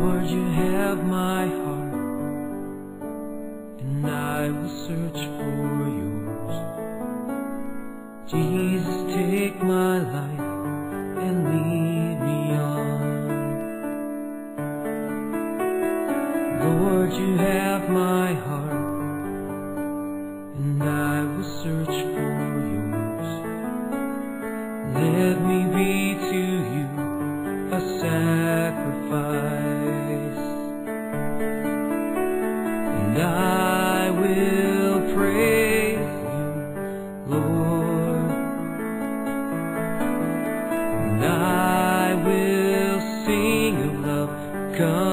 Lord, you have my heart, and I will search for yours. Jesus, take my life and lead me on. Lord, you have my heart, and I will search for yours. Let me be to you a sacrifice, and I will praise you, Lord, and I will sing of love. Come